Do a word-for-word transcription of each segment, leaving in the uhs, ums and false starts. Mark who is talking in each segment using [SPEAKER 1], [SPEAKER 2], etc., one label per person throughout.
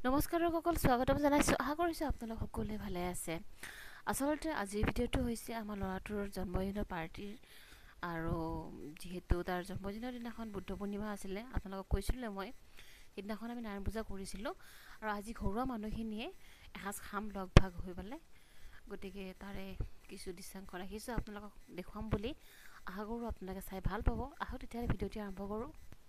[SPEAKER 1] নমস্কাৰ সকল স্বাগতম জনাইছোঁ আশা কৰিছোঁ আপোনালোক সকলোৱে ভালে আছে আচলতে আজিৰ ভিডিঅ'টো হৈছে আমাৰ ল'ৰাটোৰ জন্মদিনৰ পাৰ্টিৰ আৰু যেহেতু তাৰ জন্মদিনৰ দিনাখন বুদ্ধ পূৰ্ণিমা আছিলে আপোনালোকক কৈছিলোঁ মই সেইদিনাখন আমি নাৰায়ণ পূজা কৰিছিলোঁ আৰু আজি ঘৰুৱা মানুহখিনিয়ে এসাঁজ খাম লগ ভাগ হৈ পেলাই গতিকে তাৰে কিছু দৃশ্যাংশ ৰাখিছোঁ আপোনালোকক দেখুৱাম বুলি আশা কৰোঁ আপোনালোকে চাই ভাল পাব আহক তেতিয়াহ'লে ভিডিঅ'টি আৰম্ভ কৰোঁ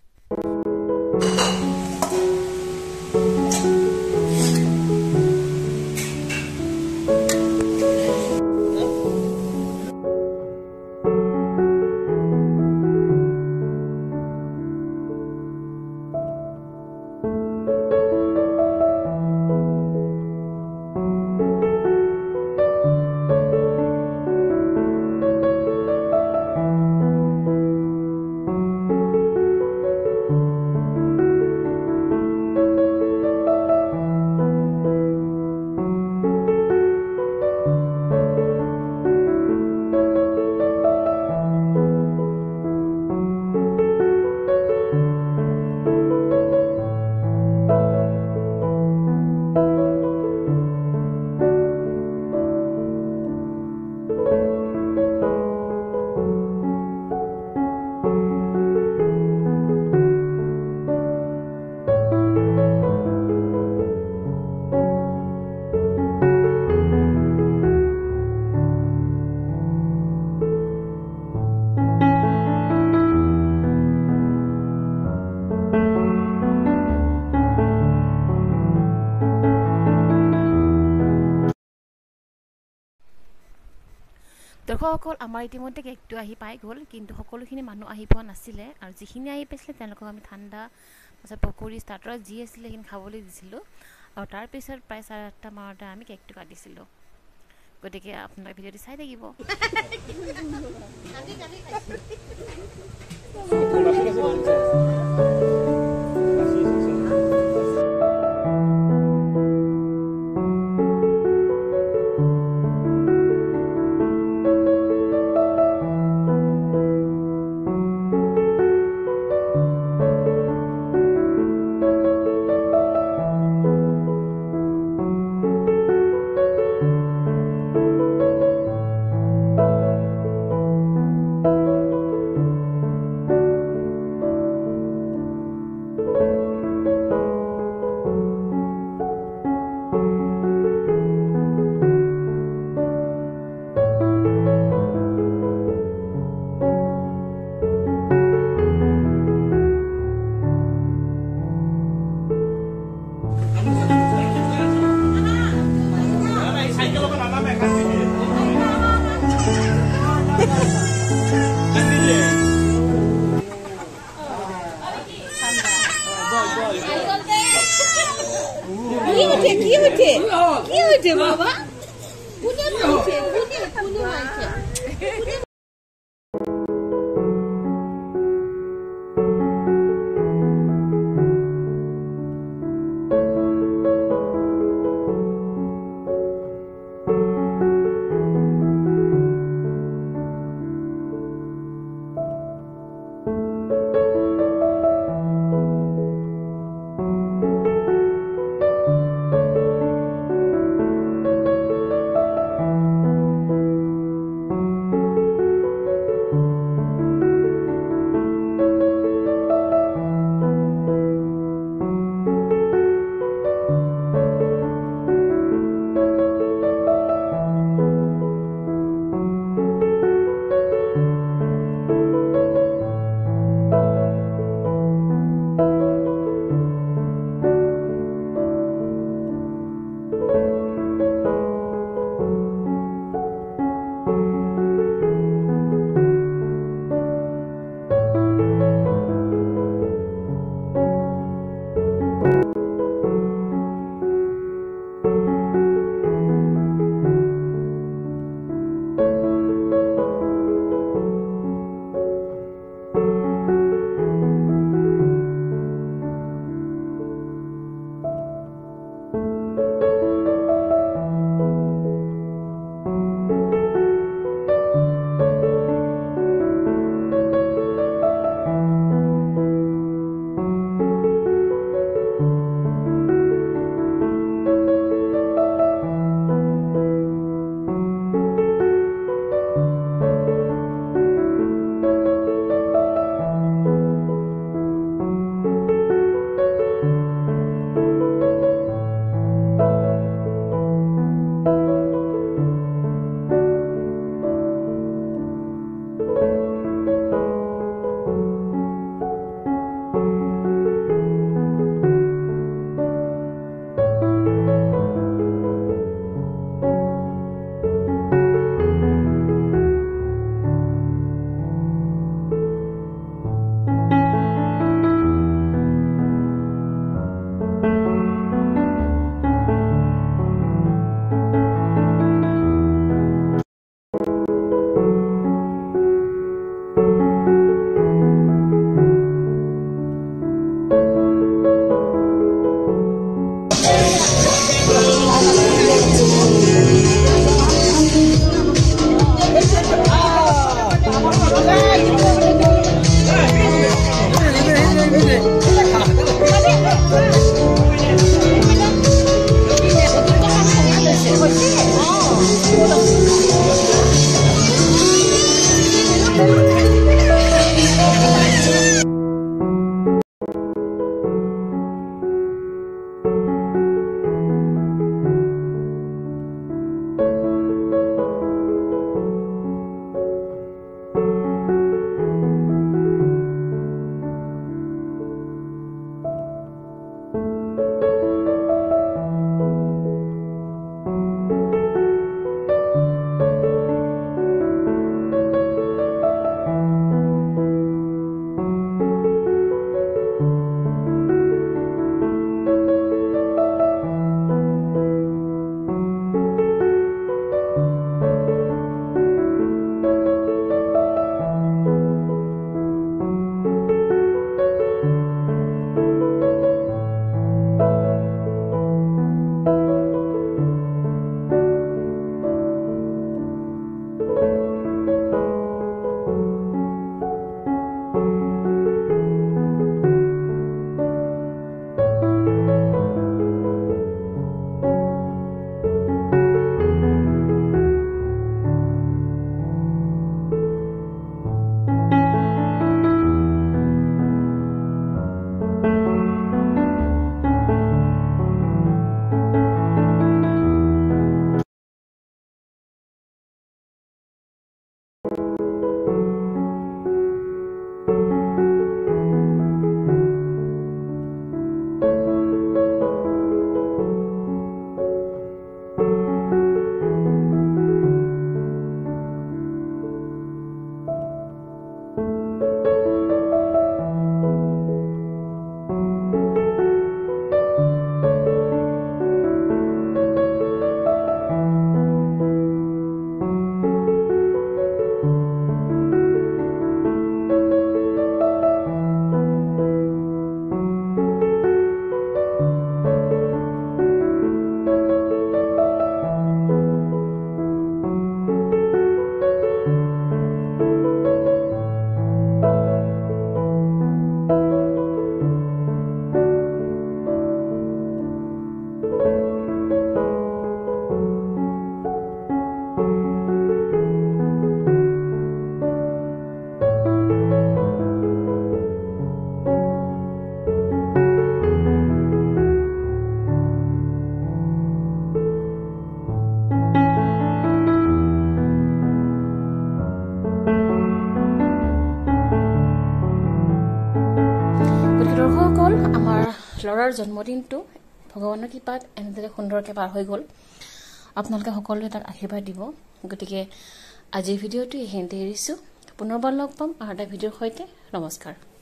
[SPEAKER 1] দৰ্শকসকল আমাৰ ইতিমধ্যে কেকটো আহি পাই গ'ল কিন্তু সকলোখিনি মানুহ আহি পোৱা নাছিলে আৰু যিখিনি আহি পাইছিলে তেওঁলোকক আমি ঠাণ্ডা তাৰপিছত পকৰি ষ্টাৰ্টাৰ যি আছিলে সেইখিনি খাবলৈ দিছিলোঁ আৰু তাৰপিছত প্ৰায় চাৰে আঠটা মানতে আমি কেকটো কাটিছিলোঁ গতিকে আপোনালোকে ভিডিঅ'টো চাই থাকিব
[SPEAKER 2] কি হচ্ছে কি হচ্ছে বাবা পুনে হচ্ছে পুনে পুনে হচ্ছে
[SPEAKER 1] আমাৰ ল'ৰাৰ জন্মদিনটো ভগৱানৰ কৃপাত এনেদৰে সুন্দৰকৈ পাৰ হৈ গ'ল। আপোনালোকে সকলোৱে তাক আশীৰ্বাদ দিব। গতিকে আজিৰ ভিডিঅ'টো এইখিনিতে এৰিছোঁ। পুনৰবাৰ লগ পাম আৰু এটা ভিডিঅ'ৰ সৈতে। নমস্কাৰ।